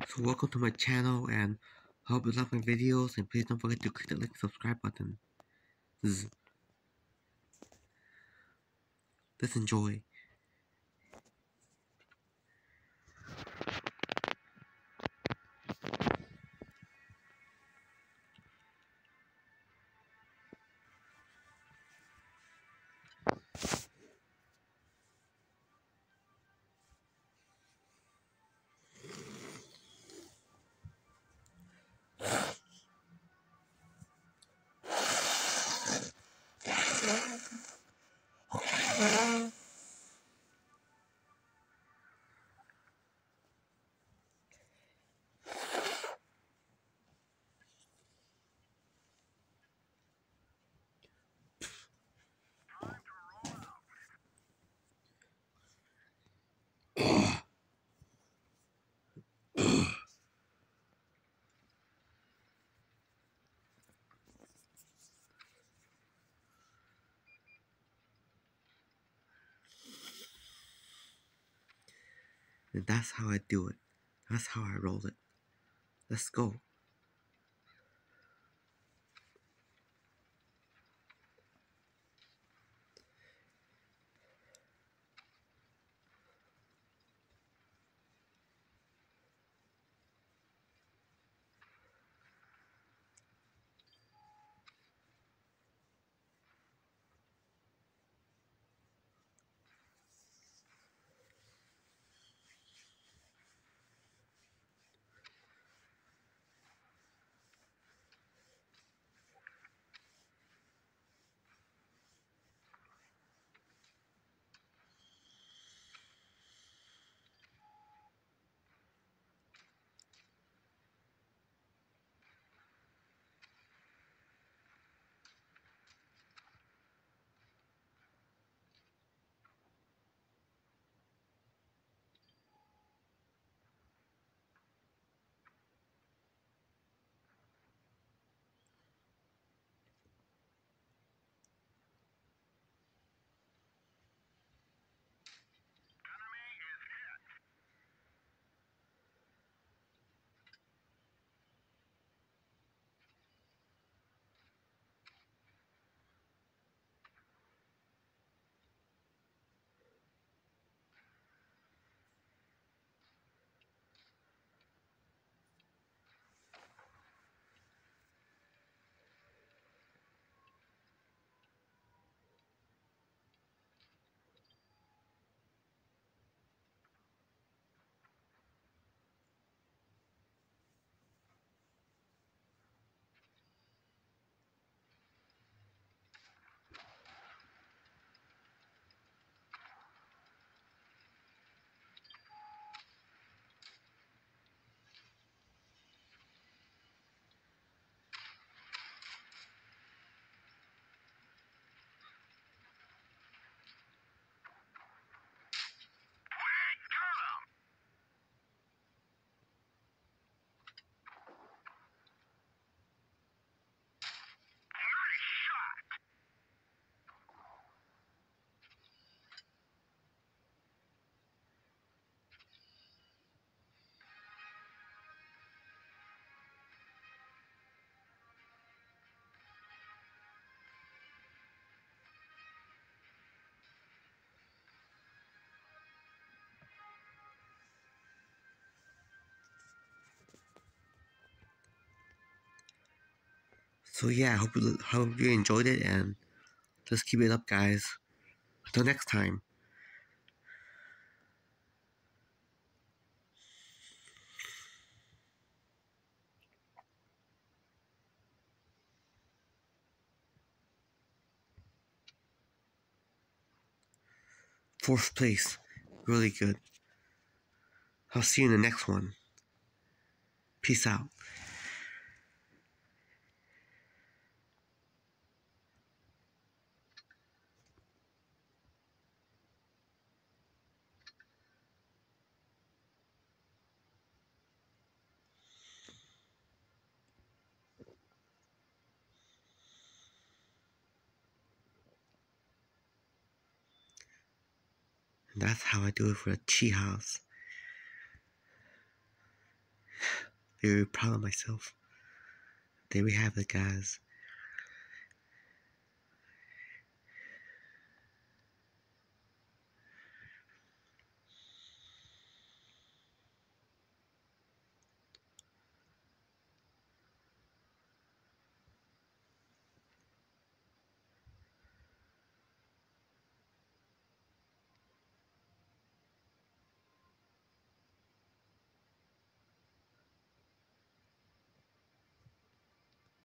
So welcome to my channel and hope you love my videos and please don't forget to click the like subscribe button. Let's enjoy. And that's how I do it. That's how I roll it. Let's go. So yeah, hope you enjoyed it and just keep it up, guys. Until next time. Fourth place. Really good. I'll see you in the next one. Peace out. And that's how I do it for the tea house. Very proud of myself. There we have it, guys.